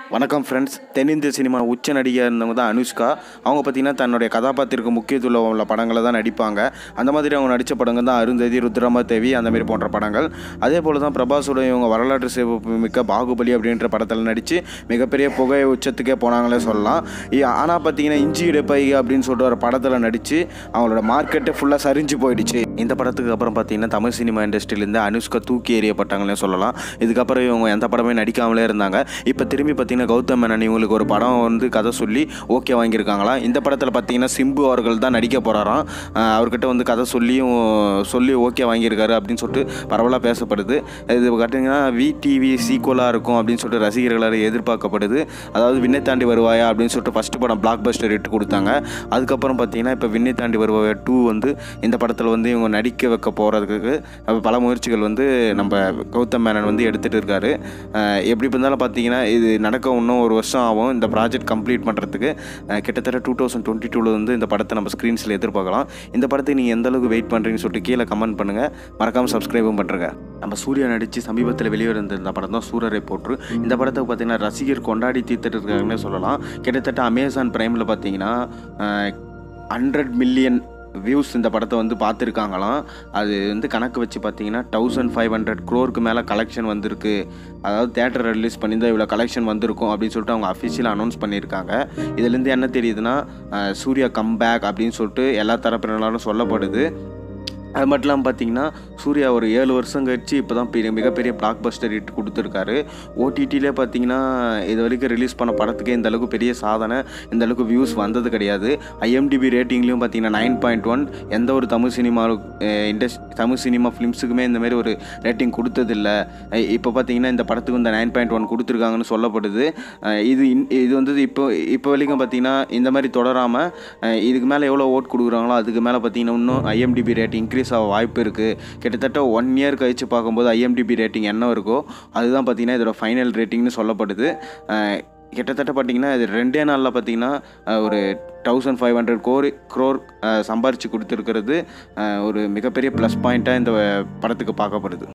வணக்கம் ஃப்ரெண்ட்ஸ். தென்னிந்திய சினிமா உச்ச நடிகையாக இருந்தவங்க தான் அனுஷ்கா. அவங்க பார்த்திங்கன்னா தன்னுடைய கதாபாத்திரத்துக்கு முக்கியத்துவம் உள்ள படங்களை தான் நடிப்பாங்க. அந்த மாதிரி அவங்க நடித்த படங்கள் தான் அருந்ததி, ருத்ரமாதேவி அந்தமாரி போன்ற படங்கள். அதே போல் தான் பிரபாஸோட இவங்க வரலாற்று சிறப்பு மிக்க பாகுபலி அப்படின்ற படத்தில் நடித்து மிகப்பெரிய புகை உச்சத்துக்கே போனாங்களே சொல்லலாம். ஆனால் பார்த்திங்கன்னா இஞ்சி இடைப்பை அப்படின்னு சொல்லிட்டு ஒரு படத்தில் நடித்து அவங்களோட மார்க்கெட்டே ஃபுல்லாக சரிஞ்சு போயிடுச்சு. இந்த படத்துக்கு அப்புறம் பார்த்திங்கன்னா தமிழ் சினிமா இண்டஸ்ட்ரியிலேருந்து அனுஷ்கா தூக்கி எறியப்பட்டாங்களே சொல்லலாம். இதுக்கப்புறம் இவங்க எந்த படமே நடிக்காமலே இருந்தாங்க. இப்போ திரும்பி பார்த்திங்கன்னா கௌதம் மேனன் இவங்களுக்கு ஒரு படம் வந்து கதை சொல்லி ஓகே வாங்கியிருக்காங்களாம். இந்த படத்தில் பார்த்திங்கன்னா சிம்பு அவர்கள் தான் நடிக்க போகிறாராம். அவர்கிட்ட வந்து கதை சொல்லி ஓகே வாங்கியிருக்காரு அப்படின்னு சொல்லிட்டு பரவலாக பேசப்படுது. இது பார்த்திங்கன்னா VTV சீக்குவலாக இருக்கும் அப்படின்னு சொல்லிட்டு ரசிகர்களால் எதிர்பார்க்கப்படுது. அதாவது விண்ணை தாண்டி வருவாயா அப்படின்னு சொல்லிட்டு ஃபஸ்ட்டு படம் பிளாக் பஸ்டர் இட்டு கொடுத்தாங்க. அதுக்கப்புறம் பார்த்திங்கன்னா இப்போ விண்ணை தாண்டி வருவாயா 2 வந்து இந்த படத்தில் வந்து இவங்க நடிக்க வைக்க போகிறதுக்கு பல முயற்சிகள் வந்து நம்ம கௌதம் மேனன் வந்து எடுத்துகிட்டு இருக்காரு. எப்படி இருந்தாலும் பார்த்திங்கன்னா இது நடக்க இன்னும் ஒரு வருஷம் ஆகும் இந்த ப்ராஜெக்ட் கம்ப்ளீட் பண்ணுறதுக்கு. கிட்டத்தட்ட 2022 வந்து இந்த படத்தை நம்ம ஸ்க்ரீன்ஸில் எதிர்பார்க்கலாம். இந்த படத்துக்கு நீங்கள் எந்தளவுக்கு வெயிட் பண்ணுறீங்கன்னு சொல்லிட்டு கீழே கமெண்ட் பண்ணுங்கள். மறக்காமல் சப்ஸ்கிரைபும் பண்ணுறேங்க. நம்ம சூர்யா நடித்து சமீபத்தில் வெளிவந்த இந்த படம் தான் சூரரை போற்று. இந்த படத்தை பார்த்திங்கன்னா ரசிகர் கொண்டாடி தீர்த்துட்டு இருக்காங்கன்னே சொல்லலாம். கிட்டத்தட்ட அமேசான் பிரைமில் பார்த்திங்கன்னா 100 மில்லியன் வியூஸ் இந்த படத்தை வந்து பார்த்துருக்காங்களாம். அது வந்து கணக்கு வச்சு பார்த்தீங்கன்னா 1500 crore மேலே கலெக்ஷன் வந்திருக்கு. அதாவது தேட்டர் ரிலீஸ் பண்ணி தான் இவ்வளோ கலெக்ஷன் வந்திருக்கும் அப்படின்னு சொல்லிட்டு அவங்க அஃபிஷியலாக அனௌன்ஸ் பண்ணியிருக்காங்க. இதுலேருந்து என்ன தெரியுதுன்னா சூர்யா கம்பேக் அப்படின்னு சொல்லிட்டு எல்லா தரப்பினராலும் சொல்லப்படுது. அது மட்டும் இல்லாமல் பார்த்தீங்கன்னா சூர்யா ஒரு 7 வருஷம் கழிச்சு இப்போ தான் மிகப்பெரிய பிளாக் பஸ்டர் ஹிட் கொடுத்துருக்காரு. ஓடிடியிலே பார்த்தீங்கன்னா இது வரைக்கும் ரிலீஸ் பண்ண படத்துக்கே இந்தளவுக்கு பெரிய சாதனை, இந்தளவுக்கு வியூஸ் வந்தது கிடையாது. IMDb ரேட்டிங்லேயும் பார்த்தீங்கன்னா 9.1. எந்த ஒரு தமிழ் சினிமா ஃபிலிம்ஸுக்குமே இந்தமாரி ஒரு ரேட்டிங் கொடுத்ததில்லை. இப்போ பார்த்தீங்கன்னா இந்த படத்துக்கு இந்த 9.1 கொடுத்துருக்காங்கன்னு சொல்லப்படுது. இது வந்து இப்போ வரைக்கும் பார்த்தீங்கன்னா இந்த மாதிரி தொடராமல் இதுக்கு மேலே எவ்வளோ ஓட் கொடுக்குறாங்களோ அதுக்கு மேலே பார்த்தீங்கன்னா இன்னும் IMDb ரேட்டிங் இன்க்ரீஸ் ஆக வாய்ப்பு இருக்குது. கிட்டத்தட்ட 1 இயர் கழிச்சு பார்க்கும்போது IMDb ரேட்டிங் என்ன இருக்கோ அதுதான் பார்த்திங்கன்னா இதோட ஃபைனல் ரேட்டிங்னு சொல்லப்படுது. கிட்டத்தட்ட பார்த்திங்கன்னா இது 2 நாளில் பார்த்திங்கன்னா ஒரு 1500 crore சம்பாரித்து கொடுத்துருக்கிறது ஒரு மிகப்பெரிய ப்ளஸ் பாயிண்ட்டாக இந்த படத்துக்கு பார்க்கப்படுது.